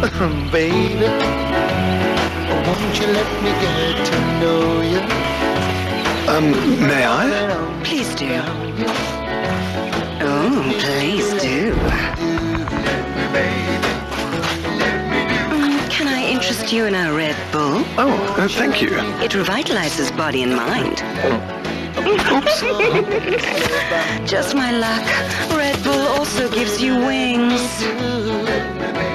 Baby, won't you let me get to know you? May I? Please do. Oh, please do. Can I interest you in a Red Bull? Oh, thank you. It revitalizes body and mind. Oops. Just my luck. Red Bull also gives you wings.